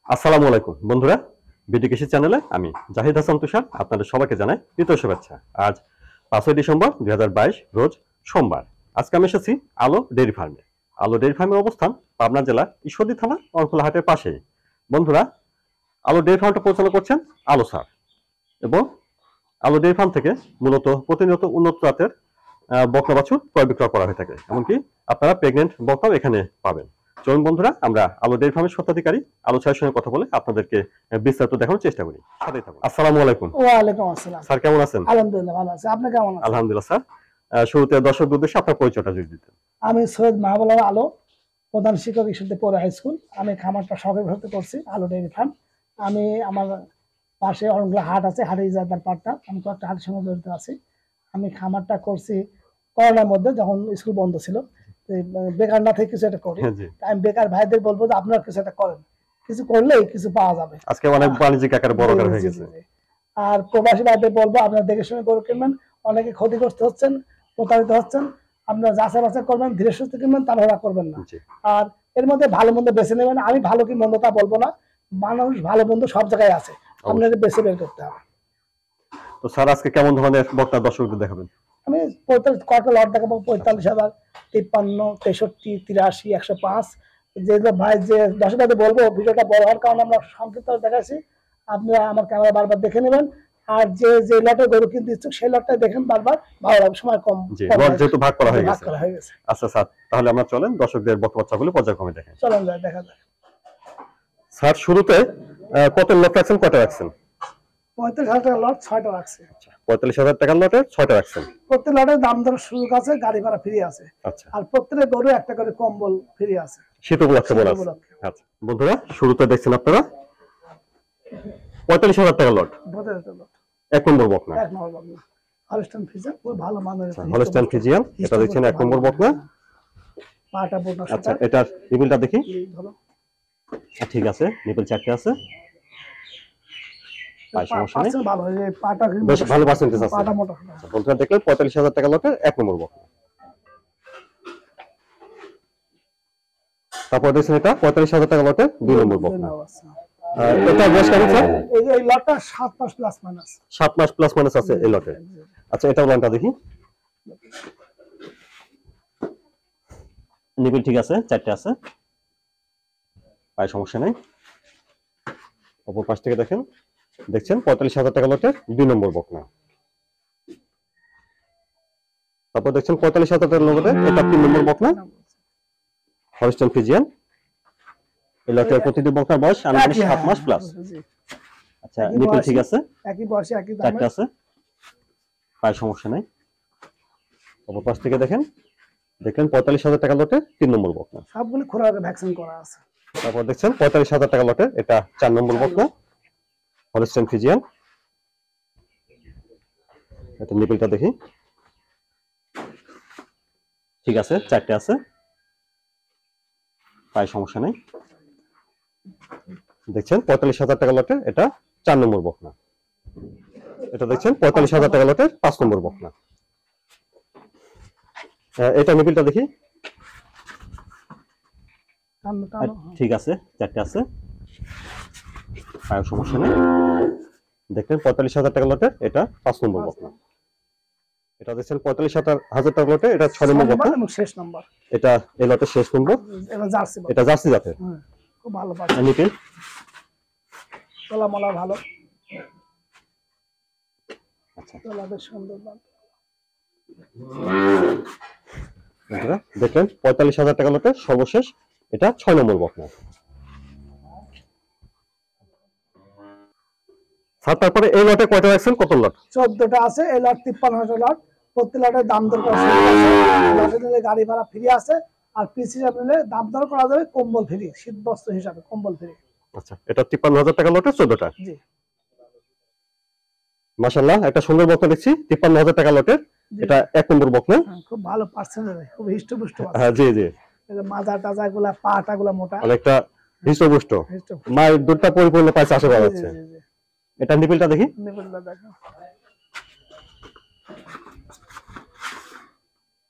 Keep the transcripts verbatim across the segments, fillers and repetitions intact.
আসসালামু আলাইকুম বন্ধুরা, বিডি কৃষি চ্যানেলে আমি জাহিদ হাসান তুষার আপনাদের সবাইকে জানাই প্রীতীয় শুভেচ্ছা। আজ পাঁচই ডিসেম্বর দুই হাজার বাইশ রোজ সোমবার। আজকে আমি এসেছি আলো ডেইরি ফার্মে। আলো ডেইরি ফার্মের অবস্থান পাবনা জেলার ঈশ্বরদী থানা অরখোলা হাটের পাশেই। বন্ধুরা, আলো ডেইরি ফার্মটা পরিচালনা করছেন আলো স্যার, এবং আলো ডেইরি ফার্ম থেকে মূলত প্রতিনিয়ত উন্নত জাতের বকনা বাছুর ক্রয় বিক্রয় করা হয়ে থাকে। এমনকি আপনারা প্রেগনেন্ট বকনাও এখানে পাবেন। চলুন বন্ধুরা, আমরা আলো ডেইরি ফার্মের স্বত্বাধিকারী আলো স্যারের সঙ্গে কথা বলে আপনাদেরকে বিস্তারিত দেখানোর চেষ্টা করি। সাথেই থাকুন। আসসালামু আলাইকুম। ওয়ালাইকুম আসসালাম। স্যার কেমন আছেন? আলহামদুলিল্লাহ ভালো আছি। আপনি কেমন আছেন? আলহামদুলিল্লাহ স্যার। শুরুতে দর্শকদের উদ্দেশ্যে আপনার পরিচয়টা যদি দিতেন। আমি সৈয়দ মাহবুব আলো, প্রধান শিক্ষক ঈশ্বরদী পৌর হাই স্কুল। আমি খামারটা শখের ভর্তি করছি আলো ডেইরি ফার্ম। আমি আমার পাশে অনেকগুলো হাট আছে, হাটে ইজাদার পাটটা আমি কয়েকটা হাটের সঙ্গে জড়িত আছি। আমি খামারটা করছি করোনার মধ্যে, যখন স্কুল বন্ধ ছিল। বেকার না থেকে কিছু একটা করি। আমি বেকার ভাইদের বলবো যে আপনারা কিছু একটা করেন, কিছু করলেই কিছু পাওয়া যাবে। আজকে অনেক বাণিজ্যিক আকারে বড় আকার হয়ে গেছে। আর প্রবাসী ভাইদের বলবো আপনারা দেখে শুনে গরু কিনবেন। অনেকে ক্ষতিগ্রস্ত হচ্ছেন, প্রতারিত হচ্ছেন। আপনারা যাচাই বাছাই করবেন, ধীরে সুস্থে কিনবেন, তাড়াহুড়া করবেন না। আর এর মধ্যে ভালো মন্দ বেছে নেবেন। আমি ভালো কি মন্দ তা বলবো না, মানুষ ভালো মন্দ সব জায়গায় আছে, আপনাদের বেছে বের করতে হবে। তো স্যার, আজকে কেমন ধরনের বক্তা দর্শকদের দেখাবেন? আমি পঁয়তাল্লিশ কয়েকটা লট দেখাবো। পঁয়তাল্লিশ হাজার, তিপ্পান্ন, তেষট্টি, তিরাশি, একশো পাঁচ। যেগুলো ভাই যে দর্শকদের বলবো, ভিডিওটা বড় হওয়ার কারণে আমরা সংক্ষিপ্ত দেখাচ্ছি। আপনারা আমার ক্যামেরা বারবার দেখে নেবেন। আর যে যে লটে গরু কিনতে ইচ্ছুক সেই লটটা দেখেন বারবার, ভালো লাগবে। সময় কম, যেহেতু ভাগ করা হয়ে গেছে। হয়ে গেছে। আচ্ছা স্যার, তাহলে আমরা চলেন দর্শকদের বক্তব্যগুলো পর্যায়ক্রমে দেখেন। চলেন যায়, দেখা যায়। স্যার, শুরুতে কত লট রাখছেন, কয়টা রাখছেন? পঁয়তাল্লিশ হাজার টাকা লট, ছয়টা রাখছে। পঁয়তাল্লিশ হাজার টাকার লটে ছয়টা রাখছেন। প্রত্যেক লটের দাম দর সুযোগ আছে, গাড়ি ভাড়া ফ্রি আছে। আচ্ছা। আর প্রত্যেক গরু একটা করে কম্বল ফ্রি আছে, শীত উপলক্ষে বলা আছে। আচ্ছা বন্ধুরা, শুরুতে দেখছেন আপনারা পঁয়তাল্লিশ হাজার টাকা লট, এক নম্বর বকনা। এক নম্বর বকনা হলস্টাইন ফ্রিজিয়ান, খুব ভালো মানের হলস্টাইন ফ্রিজিয়ান। এটা দেখছেন এক নম্বর বকনা। পাটা বোনা। আচ্ছা, এটার নিপলটা দেখি। ঠিক আছে, নিপল চারটে আছে। বন্ধুরা দেখলেন পঁয়তাল্লিশ হাজার টাকা লটের এক নম্বর বকনা। তারপর দেখছেন এটা পঁয়তাল্লিশ হাজার টাকা লটের দুই নম্বর বকনা। এটা বয়স কেমন স্যার? এই লটটা সাত মাস প্লাস মাইনাস। সাত মাস প্লাস মাইনাস আছে এই লটে। আচ্ছা, এটা লাইনটা দেখি। নিপল ঠিক আছে, চারটে আছে, পায় সমস্যা নেই। অপর পাশ থেকে দেখেন, দেখছেন পঁয়তাল্লিশ হাজার টাকা লটের দুই নম্বর বকনা। তারপর দেখছেন পঁয়তাল্লিশ হাজার টাকা লটের এটা তিন নম্বর বকনা, হলস্টাইন ফ্রিজিয়ান। এই লটের প্রতিটি বকনার বয়স আনুমানিক সাত মাস প্লাস। আচ্ছা, নিপল ঠিক আছে, একই বয়সে একই দামে, চারটে আছে, পায় সমস্যা নেই। অপর পাশ থেকে দেখেন, দেখেন পঁয়তাল্লিশ হাজার টাকা লটের তিন নম্বর বকনা, সবগুলো খোরাকে ভ্যাকসিন করা আছে। তারপর দেখছেন পঁয়তাল্লিশ হাজার টাকা লটের এটা চার নম্বর বকনা, হলস্টাইন ফ্রিজিয়ান। এটা নিপলটা দেখি। ঠিক আছে, চারটে আছে, পায় সমস্যা নেই। দেখছেন পঁয়তাল্লিশ হাজার টাকা লটের এটা চার নম্বর বকনা। এটা দেখছেন পঁয়তাল্লিশ হাজার টাকা লটের পাঁচ নম্বর বকনা। এটা নিপলটা দেখি। ঠিক আছে, চারটে আছে, পায় সমস্যা নেই। দেখলেন পঁয়তাল্লিশ হাজার টাকা লটের এটা পাঁচ নম্বর বকনা। এটা দেখছেন পঁয়তাল্লিশ হাজার টাকা লটে এটা ছয় নম্বর বকনা, শেষ নম্বর। এটা এই লটের শেষ নম্বর। এটা জার্সি, এটা জার্সি জাতের। খুব ভালো পাচ্ছে। নিপল তোলা মোলা ভালো। আচ্ছা, তোলা বেশ সুন্দর। দেখলেন পঁয়তাল্লিশ হাজার টাকা লটে সর্বশেষ এটা ছয় নম্বর বকনা। স্যার, তারপরে এই লটে কয়টা রাখছেন, কত লট? চোদ্দটা আছে। এই লট তিপ্পান্ন হাজার লট। প্রত্যেক লটের দাম দর করা লটে নিলে গাড়ি ভাড়া ফ্রি আছে। আর পিস হিসাবে নিলে দাম দর করা যাবে, কম্বল ফ্রি, শীত বস্ত্র হিসাবে কম্বল ফ্রি। আচ্ছা, এটা তিপ্পান্ন হাজার টাকা লটে চোদ্দটা। জি, মাশাআল্লাহ, একটা সুন্দর বকনা দেখছি তিপ্পান্ন হাজার টাকা লটের। এটা এক নম্বর বকনা, খুব ভালো পার্সেন্টেজ, খুব হিষ্টপুষ্ট। হ্যাঁ জি জি। মাজা টাজা গুলা, পাটা গুলা মোটা, অনেকটা হিষ্টপুষ্ট, মায়ের দুধটা পরিপূর্ণ পাইছে আশা করা যাচ্ছে। এটা নিপলটা দেখি। নিপলটা দেখো।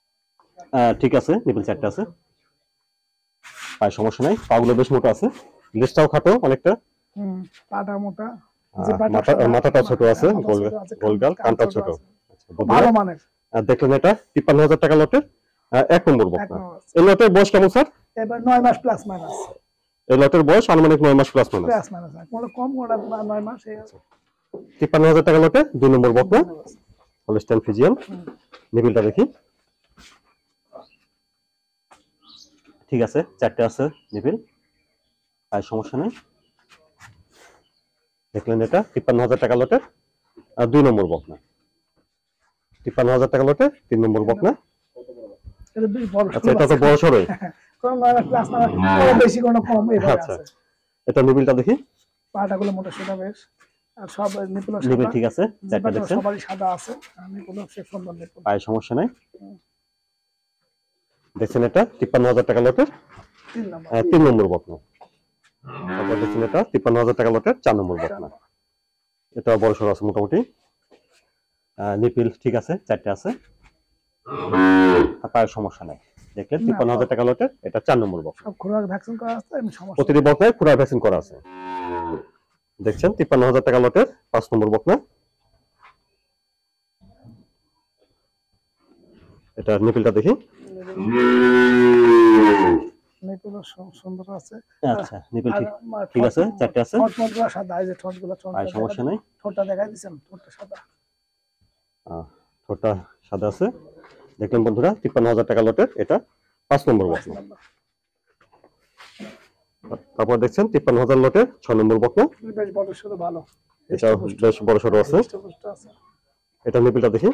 ঠিক আছে, নিপল চারটে আছে, পায় সমস্যা নাই, পাগুলো বেশ মোটা আছে। লিস্টটাও খাটো অনেকটা, হুম পাটা মোটা, আহ, জিপাটা মাথা সাদা, মাথাটা ছোট আছে, মাথা গোল ছোট আছে, গোল গাল, কান কানটা ছোট ছোট। আছে। আচ্ছা, বন্ধুরা, ভালো মানের আহ, দেখলেন এটা তিপ্পান্ন হাজার টাকা লটের আহ, এক নম্বর এক বকনা। নম্বর আছে। এই লটের বয়স কেমন স্যার? এবার নয় মাস প্লাস মাইনাস, এই লটের বয়স আনুমানিক নয় মাস প্লাস মাইনাস। প্লাস মাইনাস কোনো কম কোনটা নয় মাস এই তিপ্পান্ন হাজার টাকা লটে দুই নম্বর বকনা, আছে। Holstein Friesian. হুম। নিবিলটা দেখি, ঠিক আছে, চারটে আছে নিবিল, আর সমস্যা নেই। দেখলেন এটা তিপ্পান্ন হাজার টাকা লটের আর দুই নম্বর বকনা, তিপ্পান্ন হাজার টাকা লটে তিন নম্বর বকনা। এটা বেশ বড় আচ্ছা, এটা তো বড় সড়ই। কোনো নয় মাস প্লাস মাইনাস, কোনো বেশি কোনো কম এভাবে আচ্ছা, আছে। এটা নিবিলটা দেখি, পাটাগুলো মোটা সোজা বেশ, আর সব নিপুল নিবিল সাদা, ঠিক আছে, চারটা জিপাটা দেখছেন, সবারই সাদা আছে, আর নিপুল সে সুন্দর নিপুল। পায়ে সমস্যা নাই। দেখছেন এটা তিপ্পান্ন হাজার টাকা লটের তিন নম্বর আহ, তিন নম্বর বকনা। তারপর দেখছেন এটা তিপ্পান্ন হাজার টাকা লটের চার নম্বর বকনা। এটা বড় সড়ো আছে মোটামুটি, আহ, নিপিল ঠিক আছে, চারটে আছে, আর পায়ের সমস্যা নাই। দেখলেন না, তিপ্পান্ন হাজার টাকা লটের এটা চার নম্বর বকনা। সব খোরাক ভ্যাকসিন করা আছে, এমনি সমস্যা প্রতিটি বকনায় খুরা ভ্যাকসিন করা আছে। দেখছেন তিপ্পান্ন হাজার টাকা লটের পাঁচ নম্বর বকনা। এটা নিপিলটা দেখি, নিপুল সুন্দর আছে। আচ্ছা নিপিল আর ঠিক মা- ঠিক আছে, ঠোঁট- চারটে আছে, ঠোঁট মোটগুলো সাদা, এই যে ঠোঁটগুলো, ঠোঁটটা পায়ের সমস্যা দেখা- নাই। ঠোঁটটা দেখাই দিচ্ছেন, ঠোঁটটা সাদা। আহ, ঠোঁটটা সাদা আছে। দেখলেন বন্ধুরা তিপ্পান্ন হাজার টাকা লটের এটা পাঁচ নম্বর বকনা। তারপর দেখছেন তিপ্পান্ন হাজার লটের ছয় নম্বর বকনা। বেশ বড় সড়ো ভালো, এটা বেশ বড় সড়ো আছে। হৃষ্টপুষ্ট আছে, এটা নিপিলটা দেখি,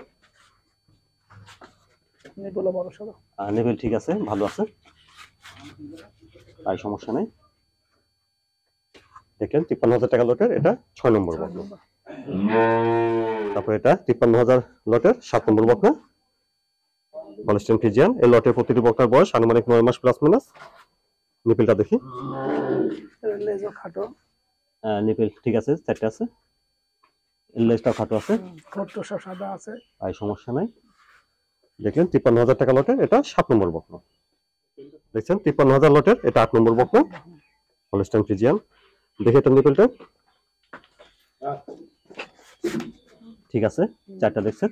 নিপুলও বড় সড়ো। আহ, নিপিল ঠিক আছে, ভালো আছে, তাই সমস্যা নাই। দেখলেন তিপ্পান্ন হাজার টাকা লটের এটা ছয় নম্বর ছয় বকনা। নম্বর। তারপর এটা তিপ্পান্ন হাজার লটের সাত নম্বর বকনা, হলস্টাইন ফ্রিজিয়ান। এই লটের প্রতিটি বকনার বয়স আনুমানিক নয় মাস প্লাস মাইনাস। নিপিলটা দেখি, এর লেজও খাটো, আহ, নিপিল ঠিক আছে, চারটে আছে, লেজটাও খাটো আছে, হুম, ঠোঁটটা সব সাদা আছে। তাই সমস্যা নাই। দেখলেন তিপ্পান্ন হাজার টাকা লটের এটা সাত নম্বর বকনা। দেখছেন তিপ্পান্ন হাজার লটের এটা আট নম্বর বকনা, হলস্টাইন ফ্রিজিয়ান। দেখি এটা নিপিলটা, ঠিক আছে, চারটা দেখছেন,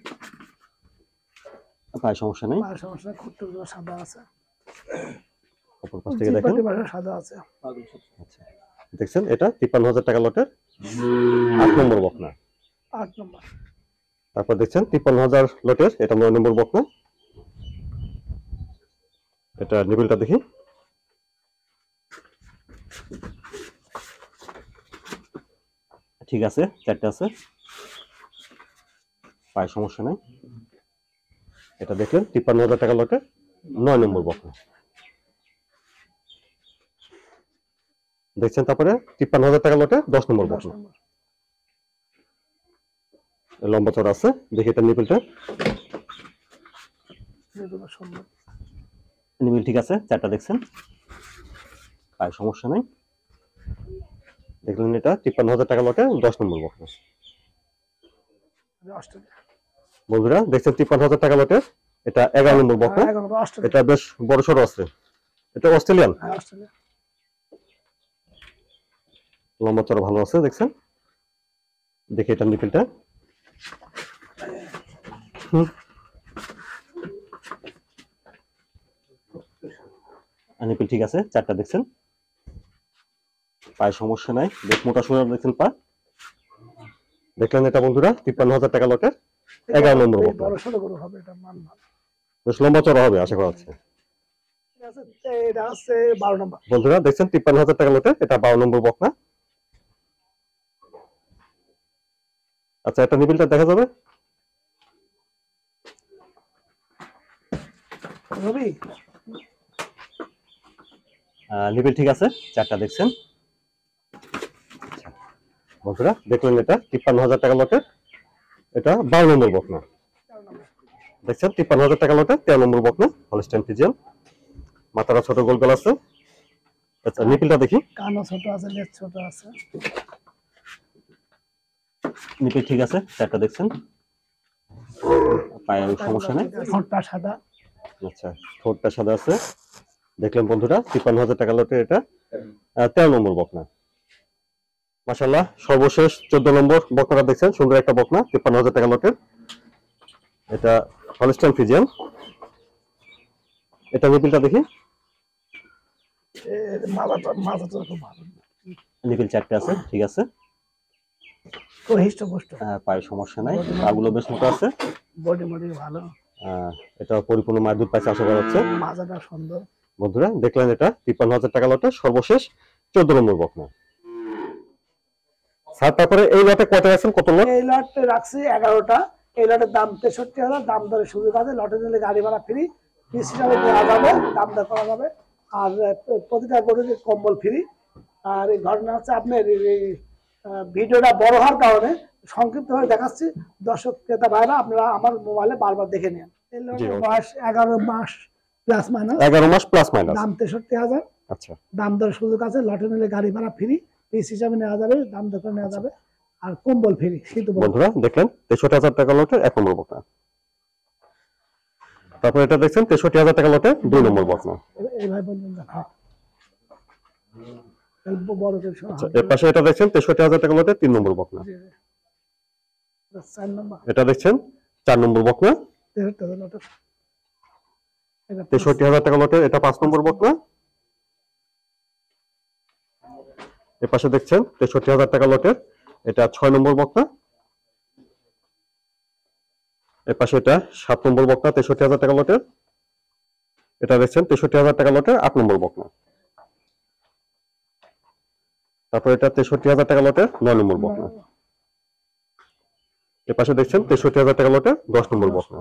তাই সমস্যা নেই। পায়ের সমস্যা, খুঁটগুলো সাদা আছে, অপর পাশ থেকে দেখেন, জিপাটি পাশে সাদা আছে। আচ্ছা, দেখছেন এটা তিপ্পান্ন হাজার টাকা লটের আট নম্বর বকনা। আট নম্বর। তারপর দেখছেন তিপ্পান্ন হাজার লটের এটা নয় নম্বর বকনা। এটা নিবিলটা দেখি, ঠিক আছে, চারটে আছে, পায়ে সমস্যা নাই। এটা দেখলেন তিপ্পান্ন হাজার টাকা লটের নয় নম্বর বকনা। দেখছেন তারপরে তিপ্পান্ন হাজার টাকা লটে দশ নম্বর দশ বকনা, নম্বর। লম্বা চড়া আছে। দেখি এটা নিপিলটা, যেগুলো সুন্দর। নিপিল ঠিক আছে, চারটা দেখছেন, আর সমস্যা নাই। দেখলেন এটা তিপ্পান্ন হাজার টাকা লটে দশ নম্বর বকনা। অস্ট্রেলিয়া। বন্ধুরা দেখছেন তিপ্পান্ন হাজার টাকা লটে এটা এগারো নম্বর বকনা। হ্যাঁ, এগারো, অস্ট্রেলিয়া। এটা বেশ বড় সড়ো আছে, এটা অস্ট্রেলিয়ান, হ্যাঁ, অস্ট্রেলিয়া। লম্বা চড়া ভালো আছে। দেখছেন, দেখি এটা নিপিলটা, নিপিল ঠিক আছে, চারটা দেখছেন, পায়ে সমস্যা নাই, বেশ মোটা সোজা দেখছেন পা। দেখলেন এটা বন্ধুরা তিপ্পান্ন হাজার টাকা লটের এগারো নম্বর এই বকনা, বড় সড়ো গরু হবে, এটা মান ভালো। বেশ লম্বা চড়া হবে আশা করা যাচ্ছে। ঠিক আছে, এটা হচ্ছে বারো নম্বর। বন্ধুরা দেখছেন তিপ্পান্ন হাজার টাকা লটে এটা বারো নম্বর বকনা। আচ্ছা, একটা নিপিলটা দেখা যাবে, রবি। আহ, নিপিল ঠিক আছে, চারটা দেখছেন। বন্ধুরা দেখলেন এটা তিপ্পান্ন হাজার টাকা লটে এটা বারো নম্বর বকনা। তেরো নম্বর। দেখছেন তিপ্পান্ন হাজার টাকা লটে তেরো নম্বর বকনা, হলস্টাইন ফ্রিজিয়ান। মাথাটা ছোট গোল গোল আছে। আচ্ছা, নিপিলটা দেখি, কানও ছোট আছে, লেজ ছোট আছে। নিপিল ঠিক আছে, চারটা দেখছেন, পায়ে সমস্যা নেই। ঠোঁটটা সাদা। আচ্ছা, ঠোঁটটা সাদা আছে, দেখলেন বন্ধুরা তিপ্পান্ন হাজার টাকা লটে এটা তেরো নম্বর বকনা। মাশাআল্লাহ সর্বশেষ চোদ্দ নম্বর বকনাটা দেখছেন, সুন্দর একটা বকনা তিপ্পান্ন হাজার টাকা লটের। এটা হলস্টাইন ফ্রিজিয়ান। এটা নিপিলটা দেখি, নিপিল চারটে আছে, ঠিক আছে, পায়ের সমস্যা নাই, পাগুলো বেশ মোটা আছে, বডি বডি ভালো। এটা পরিপূর্ণ মায়ের দুধ পাইছে আশা করা হচ্ছে। মাজাটা সুন্দর। বন্ধুরা দেখলেন এটা তিপ্পান্ন হাজার টাকা লটে সর্বশেষ চোদ্দ নম্বর বকনা। স্যার তারপরে এই লটে কয়টা আছেন, কত লট? এই লটে রাখছি এগারোটা। এই লটের দাম তেষট্টি হাজার, দাম দরে সুযোগ আছে। লটে নিলে গাড়ি ভাড়া ফ্রি, পিস হিসাবে দেওয়া যাবে, দাম দর করা যাবে। আর প্রতিটা গরুর কম্বল ফ্রি। আর এই ঘটনা হচ্ছে আপনার এই ভিডিওটা বড় হওয়ার কারণে সংক্ষিপ্ত হয়ে দেখাচ্ছি, দর্শক ক্রেতা ভাইরা আপনারা আমার মোবাইলে বারবার দেখে নেন। এই লটের বয়স এগারো মাস প্লাস মাইনাস, এগারো মাস প্লাস মাইনাস, দাম তেষট্টি হাজার। আচ্ছা, দাম দর সুযোগ আছে। লটে নিলে গাড়ি ভাড়া ফ্রি, পিস হিসাবে নেওয়া যাবে, দাম দর করে নেওয়া যাবে। আর কম্বল ফ্রি, শীত। বন্ধুরা দেখলেন তেষট্টি হাজার টাকা লটে এক নম্বর বকনা। তারপর এটা দেখছেন তেষট্টি হাজার টাকা লটে দুই নম্বর বকনা। এইভাবে বলবেন না, বড় করে শোনা। এর পাশে এটা দেখছেন তেষট্টি হাজার টাকা লটে তিন নম্বর বকনা। চার নম্বর এটা দেখছেন চার নম্বর বকনা, তেষট্টি হাজার টাকা লটে এটা পাঁচ নম্বর বকনা। এর পাশে দেখছেন তেষট্টি হাজার টাকা লটের এটা ছয় নম্বর বকনা। এর পাশে এটা সাত নম্বর বকনা তেষট্টি হাজার টাকা লটের। এটা দেখছেন তেষট্টি হাজার টাকা লটের আট নম্বর বকনা। তারপর এটা তেষট্টি হাজার টাকা লটের নয় নম্বর বকনা। এর পাশে দেখছেন তেষট্টি হাজার টাকা লটের দশ নম্বর বকনা।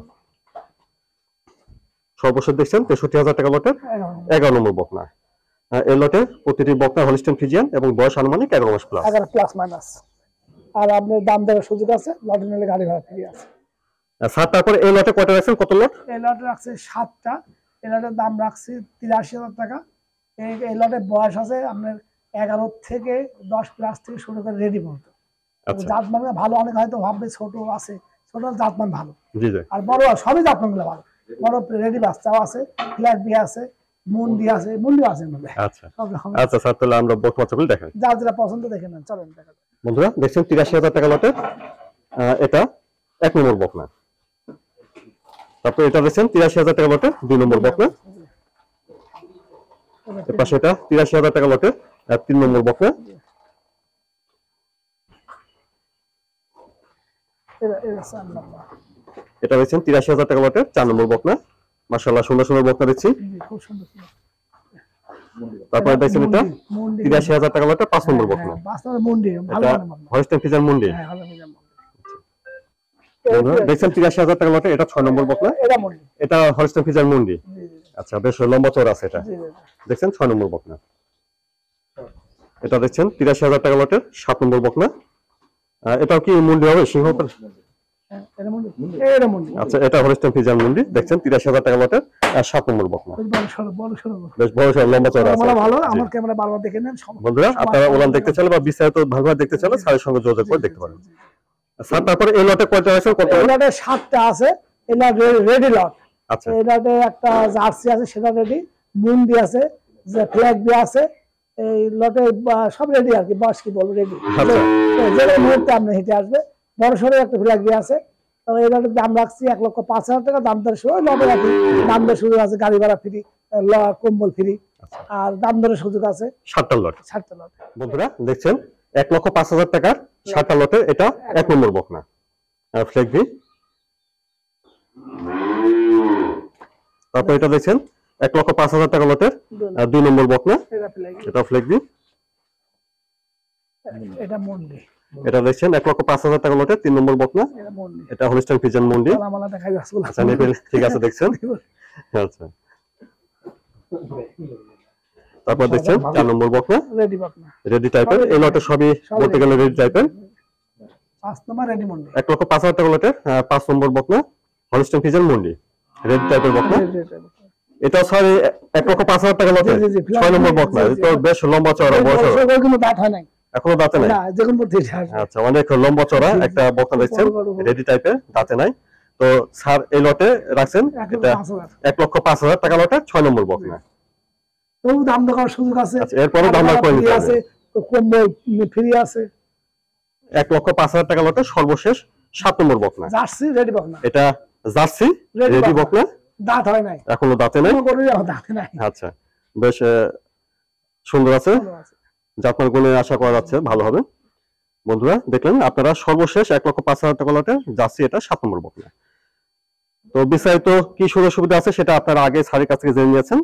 সর্বশেষ দেখছেন তেষট্টি হাজার টাকা লটের এগারো নম্বর বকনা। এই লটে প্রতিটি বকনা হলস্টাইন ফ্রিজিয়ান এবং বয়স আনুমানিক এগারো মাস প্লাস, এগারো প্লাস মাইনাস। আর আপনার দাম দেওয়ার সুযোগ আছে, লটে নিলে গাড়ি ভাড়া ফ্রি আছে। স্যার তারপরে এই লটে কয়টা রাখছেন, কত লট? এই লটে রাখছে সাতটা। এই লটের দাম রাখছি তিরাশি হাজার টাকা। এই এই লটের বয়স আছে আপনার এগারো থেকে দশ প্লাস থেকে শুরু করে রেডি পর্যন্ত। জাতমান ভালো, অনেক হয়তো ভাববে ছোট আছে, ছোট জাতমান ভালো, আর বড় সবই জাতমান গুলো ভালো। বড় রেডি বাচ্চাও আছে, ফ্ল্যাট বি আছে, মুন্ডি আছে, মুন্ডি আছে। আচ্ছা আচ্ছা স্যার, তাহলে আমরা বক বাচ্চাগুলো দেখাই, যার যেটা পছন্দ দেখে নেন, চলেন দেখা। বন্ধুরা দেখছেন তিরাশি হাজার টাকা লটে এটা এক নম্বর বকনা। তারপর এটা দেখছেন তিরাশি হাজার টাকা লটে দুই নম্বর বকনা। এর পাশে এটা তিরাশি হাজার টাকা লটে তিন নম্বর বকনা। এটা দেখছেন তিরাশি হাজার টাকা লটে চার নম্বর বকনা। মাশাআল্লাহ সুন্দর সুন্দর বকনা দিচ্ছি। তারপরে দেখছেন এটা তিরাশি হাজার টাকা লটে পাঁচ নম্বর বকনা। হলস্টাইন ফ্রিজিয়ান মুন্ডি। দেখছেন তিরাশি হাজার টাকা লটে এটা ছয় নম্বর বকনা। এটা হলস্টাইন ফ্রিজিয়ান মুন্ডি। আচ্ছা, বেশ লম্বা চওড়া আছে এটা। দেখছেন ছয় নম্বর বকনা। এটা দেখছেন তিরাশি হাজার টাকা লটের সাত নম্বর বকনা। এটাও কি মুন্ডি হবে, সিংহ? আচ্ছা, এটা হলস্টাইন ফ্রিজিয়ান মুন্ডি। দেখছেন তিরাশি হাজার টাকা লটের সাত নম্বর বকনা। বেশ বড় সড় লম্বা চওড়া আছে। বন্ধুরা আপনারা ওলান দেখতে চাইলে বা বিস্তারিত ভালোভাবে দেখতে চাইলে স্যারের সঙ্গে যোগাযোগ করে দেখতে পারেন। স্যার তারপরে এই লটে কয়টা আছে? কত? এই লটে সাতটা আছে। এই লট রেডি লট। আচ্ছা, এই লটে একটা জার্সি আছে, সেটা রেডি। মুন্ডি আছে, যে ফ্ল্যাগ বি আছে। এই লটে সব রেডি আর কি, বাস কি বলবো রেডি। যে মুহূর্তে আপনি হেঁটে আসবে। বড় সড়ো একটা ফ্ল্যাগ বি আছে। তবে এই লটের দাম রাখছি এক লক্ষ পাঁচ হাজার টাকা। দাম দর শুরু লটে রাখি, দাম দর সুযোগ আছে, গাড়ি ভাড়া ফ্রি, কম্বল ফ্রি, আর দাম দরের সুযোগ আছে। সাতটা লট, সাতটা লট। বন্ধুরা দেখছেন এক লক্ষ পাঁচ হাজার টাকার সাতটা লটে এটা এক নম্বর বকনা ফ্ল্যাগ বি। তারপর এটা দেখছেন এক লক্ষ পাঁচ হাজার টাকা লটের দুই নম্বর বকনা। এটা ফ্ল্যাগ বি। এটা মুন্ডি। এটা দেখছেন এক লক্ষ পাঁচ হাজার টাকা লটের তিন নম্বর বকনা। এটা হলস্টাইন ফ্রিজিয়ান মুন্ডি। আচ্ছা, ঠিক আছে, দেখছেন। আচ্ছা, তারপর দেখছেন চার নম্বর বকনা, রেডি বকনা, রেডি টাইপের। এই লটে সবই বলতে গেলে রেডি টাইপের। পাঁচ নম্বর রেডি মুন্ডি। এক লক্ষ পাঁচ হাজার টাকা লটের পাঁচ নম্বর বকনা, হলস্টাইন ফ্রিজিয়ান মুন্ডি, রেডি টাইপের বকনা। এটা সরি এক লক্ষ পাঁচ হাজার টাকা লটের ছয় নম্বর বকনা। এটা বেশ লম্বা চওড়া, বয়স কোনো দাঁত হয় নাই, এখনো দাঁতে নাই। আচ্ছা, অনেক লম্বা চওড়া একটা বকনা দেখছেন, রেডি টাইপের, দাঁতে নাই। তো স্যার এই লটে রাখছেন এটা এক লক্ষ পাঁচ হাজার টাকা লটের ছয় নম্বর বকনা। তবু দাম দর করার সুযোগ আছে। আচ্ছা, এরপরে দাম দর করে ফ্রি নিতে আছে, হবে। কম্বল ফ্রি আছে। এক লক্ষ পাঁচ হাজার টাকা লটে সর্বশেষ সাত নম্বর বকনা। জার্সি রেডি বকনা। এটা জার্সি রেডি রেডি বকনা, দাঁত হয় নাই, এখনো দাঁতে নাই। কোনো গরুরই এখনো দাঁতে নাই। আচ্ছা, বেশ আহ, সুন্দর আছে, ভালো আছে। জাতমান গুণে আশা করা যাচ্ছে ভালো হবে। বন্ধুরা দেখলেন আপনারা সর্বশেষ এক লক্ষ পাঁচ হাজার টাকা লটে জার্সি, এটা সাত নম্বর বকনা। তো বিস্তারিত কি সুযোগ সুবিধা আছে সেটা আপনারা আগে স্যারের কাছ থেকে জেনে নিয়েছেন।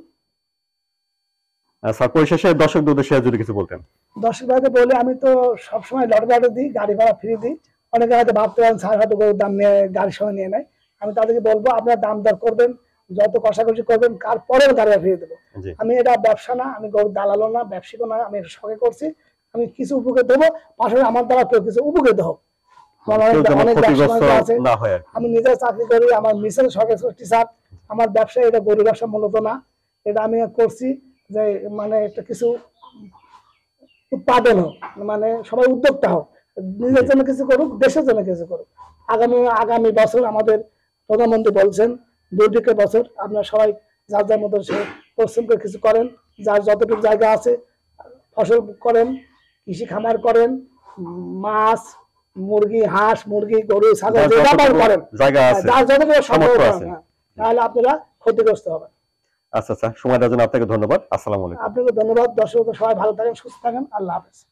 স্যার পরিশেষে দর্শক উদ্দেশ্যে যদি কিছু বলতেন। দর্শক ভাইকে বলে, আমি তো সবসময় লট গাড়ি দিই, গাড়ি ভাড়া ফ্রি দিই। অনেকে হয়তো ভাবতে পারেন স্যার হয়তো গরুর দাম নিয়ে গাড়ির সময় নিয়ে নেয়। আমি তাদেরকে বলবো আপনার দাম দর করবেন, যত কষাকষি করবেন, তারপরেও গাড়ি ফিরে দেবো। আমি এটা ব্যবসা না, আমি গরুর দালালও না, ব্যবসায়িকও না, আমি শখে করছি। আমি কিছু উপকৃত দেবো, পাশাপাশি আমার দ্বারা কেউ কিছু উপকৃত হোক। অনেক ব্যবসা আছে, আমি নিজে চাকরি করি, আমার মিসের শখের টিচার। আমার ব্যবসা এটা গরুর ব্যবসা মূলত না, এটা আমি করছি যে মানে একটা কিছু উৎপাদন হোক, মানে সবাই উদ্যোক্তা হোক, নিজের জন্য কিছু করুক, দেশের জন্য কিছু করুক। আগামী আগামী বছর আমাদের প্রধানমন্ত্রী বলছেন দুর্ভিক্ষের বছর, আপনারা সবাই যার যার মতো সে পরিশ্রম করে কিছু করেন, যার যতটুকু জায়গা আছে ফসল করেন, কৃষি খামার করেন, মাছ মুরগি হাঁস মুরগি গরু ছাগল করেন, যার যতটুকু সম্ভব, তাহলে আপনারা ক্ষতিগ্রস্ত হবেন। আচ্ছা আচ্ছা, সময় দেওয়ার জন্য আপনাকে ধন্যবাদ। আসসালামু আলাইকুম। আপনাকে ধন্যবাদ। দর্শক সবাই ভালো থাকেন, সুস্থ থাকেন। আল্লাহ হাফেজ।